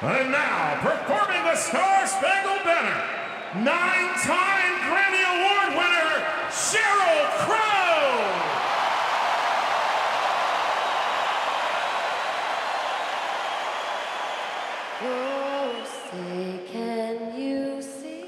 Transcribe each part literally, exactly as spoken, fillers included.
And now, performing the Star Spangled Banner, nine-time Grammy Award winner, Sheryl Crow! Oh, say, can you see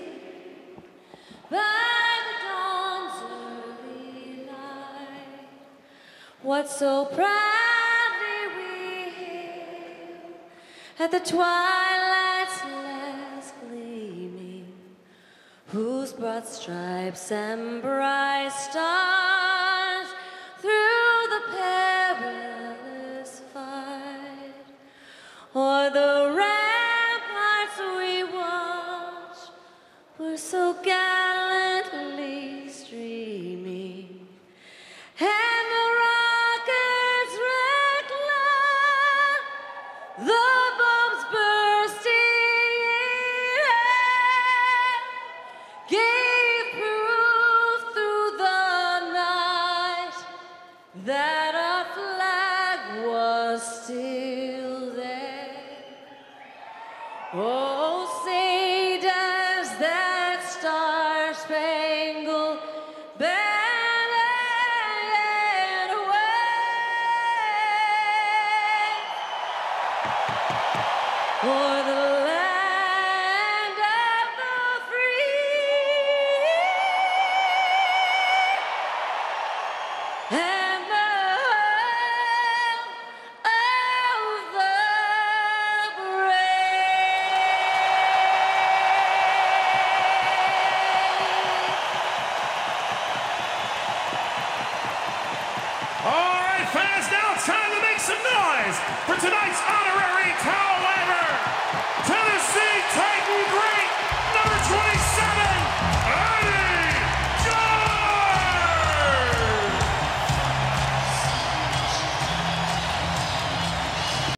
by the dawn's early light what so proudly we hail at the twilight's last gleaming, whose broad stripes and bright stars through the perilous fight o'er the ramparts we watch were so gallantly streaming, and the rocket's red glare, the bombs bursting in air, gave proof through the night that our flag was still there. Oh, say does that star-spangled banner yet wave o'er the